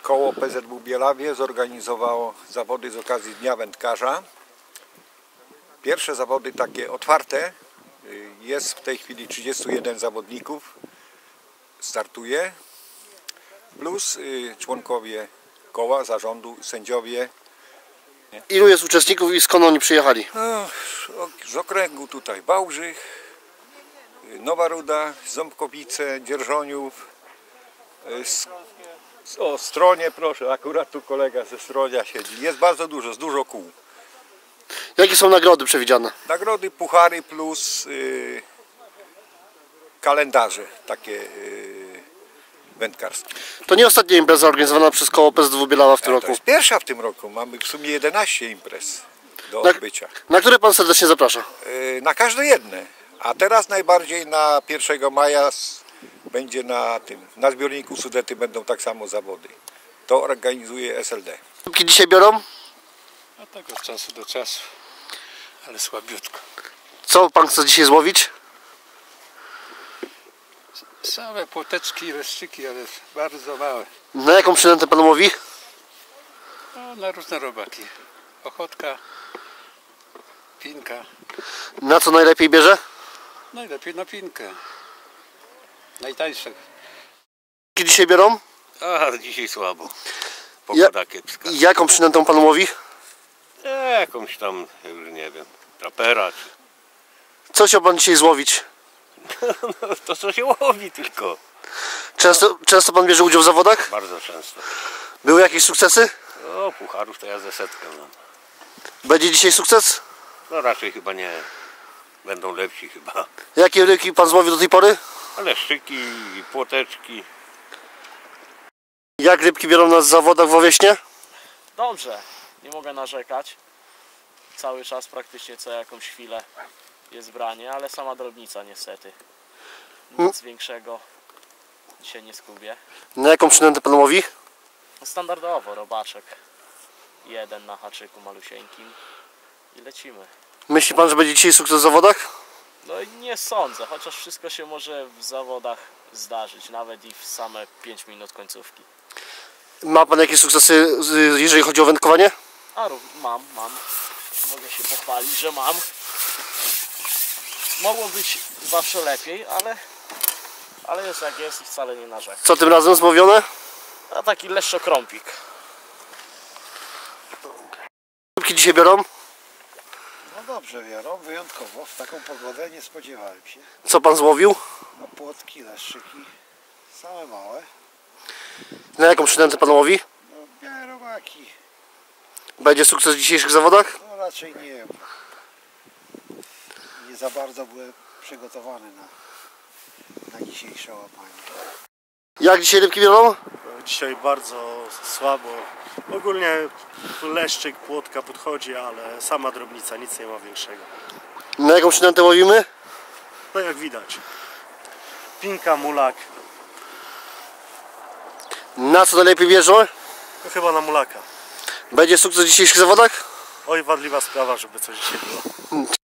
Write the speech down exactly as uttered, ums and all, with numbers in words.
Koło P Z W Bielawie zorganizowało zawody z okazji Dnia Wędkarza. Pierwsze zawody takie otwarte. Jest w tej chwili trzydziestu jeden zawodników. Startuje. Plus członkowie koła, zarządu, sędziowie. Ilu jest uczestników i skąd oni przyjechali? Z okręgu tutaj Wałbrzych, Nowa Ruda, Ząbkowice, Dzierżoniów. O, Stronie, proszę, akurat tu kolega ze Stronia siedzi. Jest bardzo dużo, z dużo kół. Jakie są nagrody przewidziane? Nagrody, puchary plus yy, kalendarze takie yy, wędkarskie. To nie ostatnia impreza organizowana przez koło P Z W Bielawa w tym A, roku. to jest pierwsza w tym roku. Mamy w sumie jedenaście imprez do Na, odbycia. na które pan serdecznie zaprasza? Yy, na każde jedne. A teraz najbardziej na pierwszego maja będzie na tym, na zbiorniku Sudety będą tak samo zawody. To organizuje S L D. Rybki dzisiaj biorą? No tak od czasu do czasu, ale słabiutko. Co pan chce dzisiaj złowić? Same płoteczki i leszczyki, ale bardzo małe. Na jaką przynętę pan łowi? No, na różne robaki. Ochotka, pinka. Na co najlepiej bierze? Najlepiej na pinkę. Najtańsze. Rybki dzisiaj biorą? A, dzisiaj słabo. Pogoda Ja, kiepska. jaką przynętą pan łowi? E, jakąś tam, już nie wiem, trapera czy... Co chciał pan dzisiaj złowić? No, to co się łowi tylko. Często, często pan bierze udział w zawodach? Bardzo często. Były jakieś sukcesy? O, pucharów to ja ze setkę mam. Będzie dzisiaj sukces? No raczej chyba nie. Będą lepsi chyba. Jakie rybki pan złowił do tej pory? Ale szczyki i płoteczki. Jak rybki biorą nas w zawodach w Owieśnie? Dobrze, nie mogę narzekać. Cały czas praktycznie co jakąś chwilę jest branie, ale sama drobnica niestety. Nic większego dzisiaj nie skubię. Na jaką przynętę pan łowi? Standardowo robaczek. Jeden na haczyku malusieńkim i lecimy. Myśli pan, że będzie dzisiaj sukces w zawodach? No i nie sądzę, chociaż wszystko się może w zawodach zdarzyć, nawet i w same pięć minut końcówki. Ma pan jakieś sukcesy, jeżeli chodzi o wędkowanie? A mam, mam. Mogę się pochwalić, że mam. Mogło być zawsze lepiej, ale, ale jest jak jest i wcale nie narzekam. Co tym razem złowione? A taki leszczokrąpik. Rybki dzisiaj biorą? No dobrze biorą, wyjątkowo. W taką pogodę nie spodziewałem się. Co pan złowił? No płotki, leszczyki, same małe. Na jaką przynętę pan łowi? No białe robaki. Będzie sukces w dzisiejszych zawodach? No raczej nie. Nie za bardzo byłem przygotowany na, na dzisiejsze łapanie. Jak dzisiaj rybki biorą? Dzisiaj bardzo słabo. Ogólnie leszczyk, płotka podchodzi, ale sama drobnica, nic nie ma większego. Na jaką przynętę łowimy? No jak widać. Pinka, mulak. Na co najlepiej bierze? No chyba na mulaka. Będzie sukces w dzisiejszych zawodach? Oj, wadliwa sprawa, żeby coś dzisiaj było.